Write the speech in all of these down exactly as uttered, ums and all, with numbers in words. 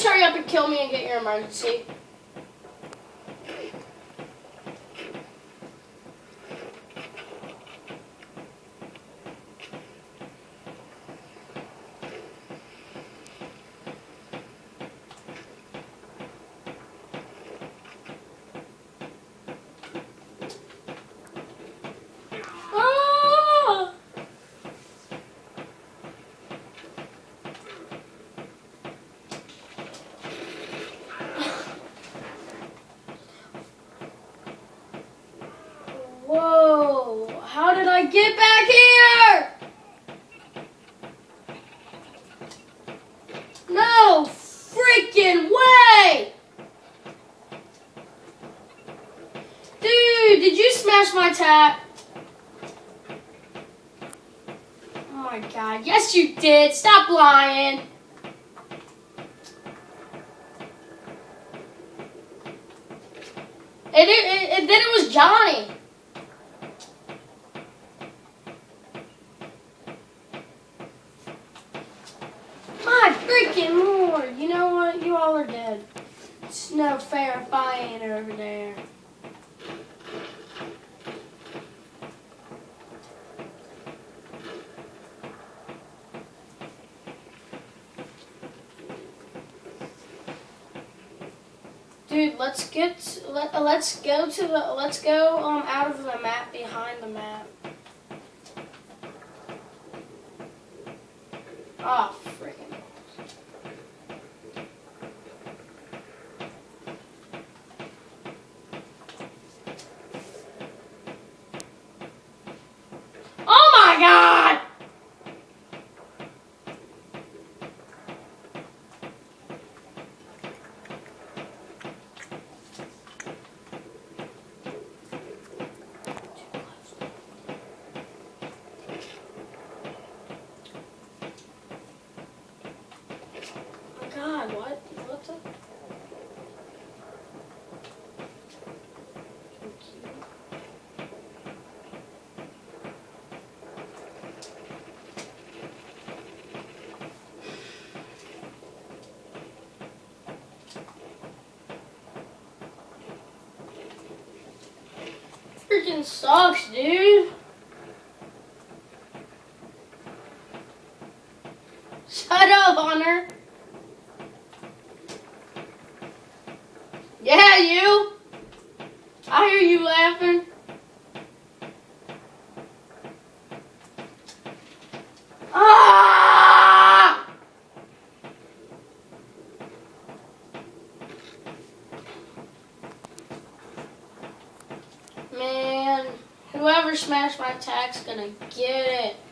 hurry up and kill me and get your emergency? Whoa, how did I get back here? No freaking way! Dude, did you smash my tap? Oh my god, yes you did. Stop lying. And, it, it, and then it was Johnny. My freaking lord. You know what? You all are dead. It's no fair fighting over there. Dude, let's get let uh, let's go to the let's go um out of the map behind the map. Oh freaking. Oh my god! God, what? What the? Freaking sucks, dude. Shut up, Hunter. Yeah, you. I hear you laughing. Ah! Man, whoever smashed my tack's gonna get it.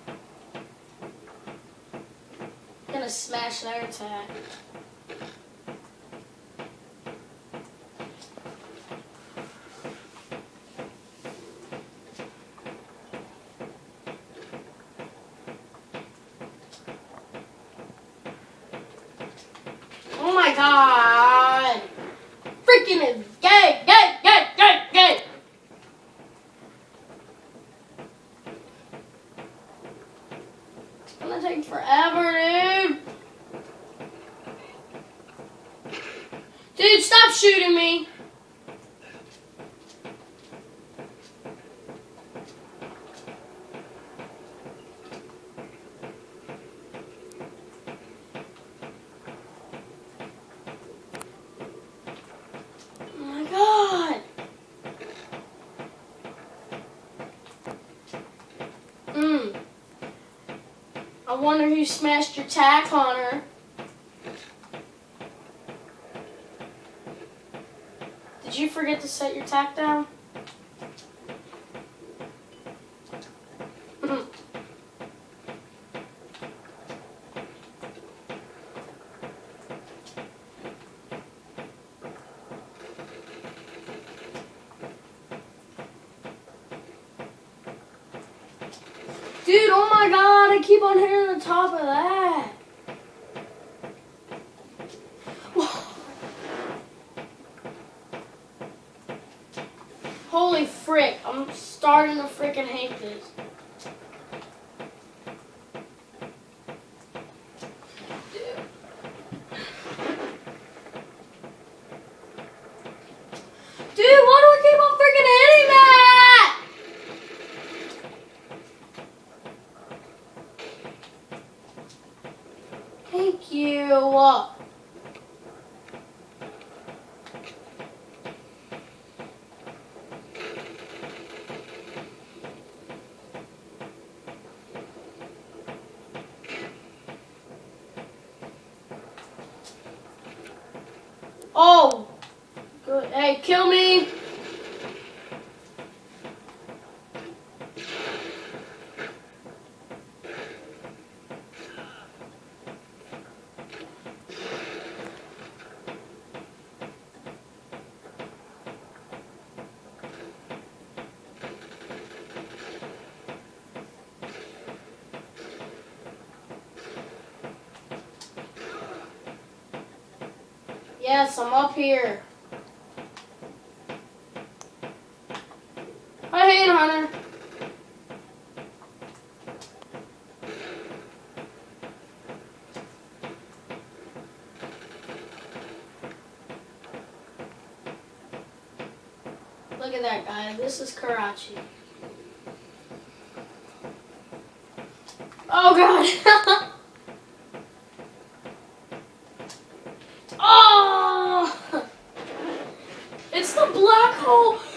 Gonna smash their tack. Oh my god! Freaking is gay, gay, gay, gay, gay! It's gonna take forever, dude! Dude, stop shooting me! Mm. I wonder who smashed your tack, Hunter. Did you forget to set your tack down? Dude, oh my god, I keep on hitting the top of that. Holy frick, I'm starting to freaking hate this. Dude. Dude, why do I keep on freaking hitting that? Thank you. Oh, good. Hey, kill me. Yes, I'm up here. Hi, hey, Hunter. Look at that guy. This is Karachi. Oh, God. Oh! It's the black hole.